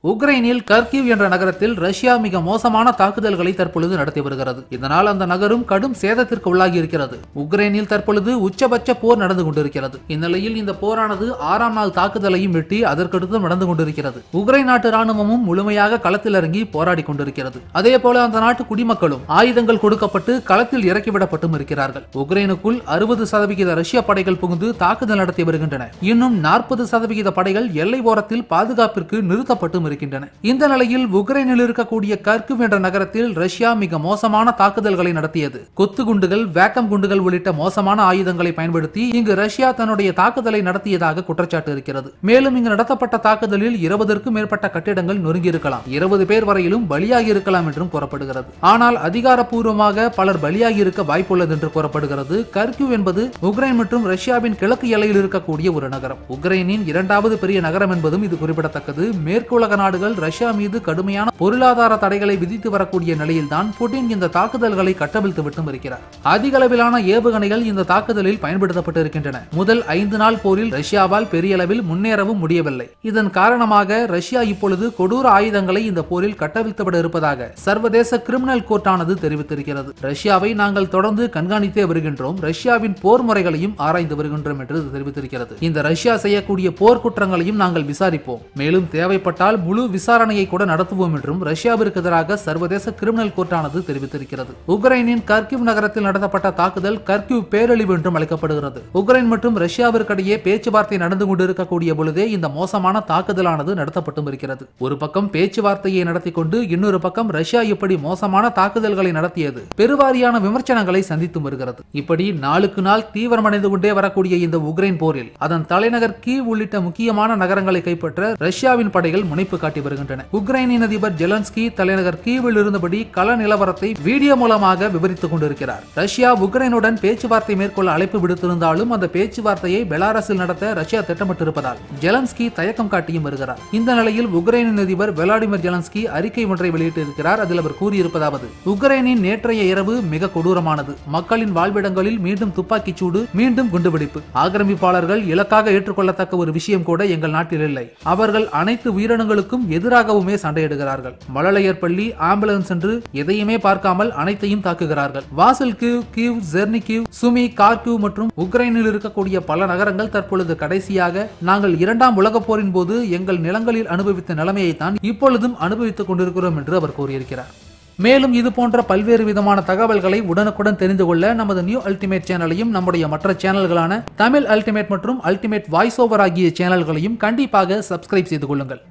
உக்ரைனில் கர்கிவ் என்ற நகரத்தில் ரஷ்யா மிக மோசமான தாக்குதல்களை தற்பொழுது நடத்தி வருகிறது. இதனால் அந்த நகரம் கடும் சேதத்திற்கு உள்ளாகி இருக்கிறது. உக்ரைனில் தற்பொழுது உச்சபட்ச போர் நடந்து கொண்டிருக்கிறது. இந்நிலையில் இந்த போரானது 6ஆம் நாள் தாக்குதலையும் வெட்டி அதற்கடுத்து நடந்து கொண்டிருக்கிறது. உக்ரைன் நாட்டு ராணுவமும் முழுமையாக களத்தில் இறங்கி போராடி கொண்டிருக்கிறது. அதே போல அந்த நாட்டு குடிமக்களும் ஆயுதங்கள் கொடுக்கப்பட்டு களத்தில் இறக்கிவிடப்பட்டும் இருக்கிறார்கள். உக்ரைனுக்குள் 60% ரஷ்ய படைகள் புகுந்து தாக்குதல் நடத்தி வருகின்றன. இன்னும் 40% படைகள் எல்லை ஓரத்தில் பாதுகாப்பிற்கு நிறுத்தப்பட்டும் இருக்கின்றன. இந்த நிலையில் உக்ரைனில் இருக்கக்கூடிய கர்கிவ் என்ற நகரத்தில் ரஷ்யா மிக மோசமான தாக்குதல்களை நடத்தியது. கொத்து குண்டுகள், வேக்கம் குண்டுகள் உள்ளிட்ட மோசமான ஆயுதங்களை பயன்படுத்தி இங்கு ரஷ்யா தன்னுடைய தாக்குதலை நடத்தியதாக குற்றச்சாட்டு இருக்கிறது. மேலும் இங்கு நடத்தப்பட்ட தாக்குதலில் 20க்கும் மேற்பட்ட கட்டிடங்கள் நொறுங்கி இருக்கலாம், 20 பேர் வரையிலும் பலியாகி இருக்கலாம் என்றும் கூறப்படுகிறது. ஆனால் அதிகாரப்பூர்வமாக பலர் பலியாகி இருக்க வாய்ப்புள்ளது என்று கூறப்படுகிறது. கர்கிவ் என்பது உக்ரைன் மற்றும் ரஷ்யாவின் கிழக்கு எல்லையில் இருக்கக்கூடிய ஒரு நகரம். உக்ரைனின் 2வது பெரிய நகரம் என்பதும் இது குறிப்பிடத்தக்கது. மேற்கு உலக நாடுகள் ரஷ்யா மீது கடுமையான பொருளாதார தடைகளை விதித்து வரக்கூடிய நிலையில்தான் புட்டின் இந்த தாக்குதல்களை கட்டவிழ்த்து விட்டும் இருக்கிறார். அதிக அளவிலான ஏவுகணைகள் இந்த தாக்குதலில் பயன்படுத்தப்பட்டு இருக்கின்றன. முதல் 5 நாள் போரில் ரஷ்யாவால் பெரிய அளவில் முன்னேறவும் முடியவில்லை. இதன் காரணமாக ரஷ்யா இப்பொழுது கொடூர ஆயுதங்களை இந்த போரில் கட்டவிழ்த்துவிட இருப்பதாக சர்வதேச கிரிமினல் கோர்ட்டானது தெரிவித்திருக்கிறது. ரஷ்யாவை நாங்கள் தொடர்ந்து கண்காணித்தே வருகின்றோம், ரஷ்யாவின் போர் முறைகளையும் ஆராய்ந்து வருகின்றோம் என்று தெரிவித்திருக்கிறது. இந்த ரஷ்யா செய்யக்கூடிய போர் குற்றங்களையும் நாங்கள் விசாரிப்போம், மேலும் தேவைப்பட்டால் முழு விசாரணையை கூட நடத்துவோம் என்றும் ரஷ்யாவிற்கு எதிராக சர்வதேச கிரிமினல் கோர்ட்டானது தெரிவித்திருக்கிறது. உக்ரைனின் கர்கிவ் நகரத்தில் நடத்தப்பட்ட தாக்குதல் கர்கிவ் பேரழிவு என்றும் அழைக்கப்படுகிறது. உக்ரைன் மற்றும் ரஷ்யாவிற்கிடையே பேச்சுவார்த்தை நடந்து கொண்டிருக்கக்கூடிய பொழுதே இந்த மோசமான தாக்குதலானது நடத்தப்பட்டும் இருக்கிறது. ஒரு பக்கம் பேச்சுவார்த்தையை நடத்தி கொண்டு இன்னொரு பக்கம் ரஷ்யா இப்படி மோசமான தாக்குதல்களை நடத்தியது பெருவாரியான விமர்சனங்களை சந்தித்து வருகிறது. இப்படி நாளுக்கு நாள் தீவிரமடைந்து கொண்டே வரக்கூடிய இந்த உக்ரைன் போரில் அதன் தலைநகர் கீவ் உள்ளிட்ட முக்கியமான நகரங்களை கைப்பற்ற ரஷ்யாவின் படைகள் முனைப்பு காட்டி வருகின்றன. உக்ரைனின் அதிபர் ஜெலன்ஸ்கி தலைநகர் கீவில் இருந்தபடி கள நிலவரத்தை வீடியோ மூலமாக விவரித்துக் கொண்டிருக்கிறார். ரஷ்யா உக்ரைனுடன் பேச்சுவார்த்தை மேற்கொள்ள அழைப்பு விடுத்திருந்தாலும் அந்த பேச்சுவார்த்தையை பெலாரஸில் நடத்த ரஷ்யா திட்டமிட்டிருப்பதால் ஜெலன்ஸ்கி தயக்கம் காட்டியும் வருகிறார். இந்த நிலையில் உக்ரைனின் அதிபர் விளாடிமிர் ஜெலன்ஸ்கி அறிக்கை ஒன்றை வெளியிட்டிருக்கிறார். அதில் அவர் கூறியிருப்பதாவது: உக்ரைனின் நேற்றைய இரவு மிக கொடூரமானது. மக்களின் வாழ்விடங்களில் மீண்டும் துப்பாக்கிச் சூடு, மீண்டும் குண்டுவெடிப்பு. ஆக்கிரமிப்பாளர்கள் இலக்காக ஏற்றுக்கொள்ளத்தக்க ஒரு விஷயம் கூட எங்கள் நாட்டில் இல்லை. அவர்கள் அனைத்து உயிரினங்களுக்கும் எதிராகவுமே சண்டையிடுகிறார்கள். மழலையர் பள்ளி, ஆம்புலன்ஸ் என்று எதையுமே பார்க்காமல் அனைத்தையும் தாக்குகிறார்கள். வாசல் கீவ், ஜெர்னிகிவ், சுமி, கார்கிவ் மற்றும் உக்ரைனில் இருக்கக்கூடிய பல நகரங்கள் தற்பொழுது கடைசியாக நாங்கள் 2ஆம் உலகப் போரின் போது எங்கள் நிலங்களில் அனுபவித்த நிலைமையை தான் இப்பொழுதும் அனுபவித்துக் கொண்டிருக்கிறோம் என்று அவர் கூறியிருக்கிறார். மேலும் இது போன்ற பல்வேறு விதமான தகவல்களை உடனுக்குடன் தெரிந்து கொள்ள நமது நியூ அல்டிமேட் சேனலையும் நம்முடைய மற்ற சேனல்களான தமிழ் அல்டிமேட் மற்றும் அல்டிமேட் வாய்ஸ் ஓவர் ஆகிய சேனல்களையும் கண்டிப்பாக சப்ஸ்கிரைப் செய்து கொள்ளுங்கள்.